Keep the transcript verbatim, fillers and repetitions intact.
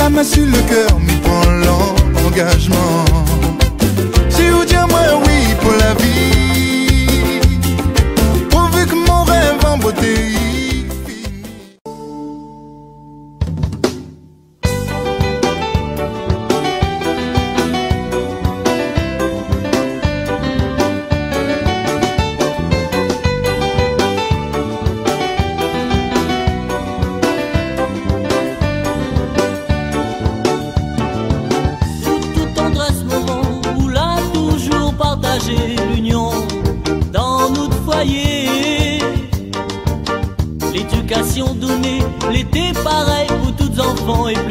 main sur le cœur, m'y prend l'engagement. Si vous dites moi oui pour la vie, pourvu que mon rêve en beauté. L'union dans notre foyer, l'éducation donnée, l'été pareil pour tous enfants et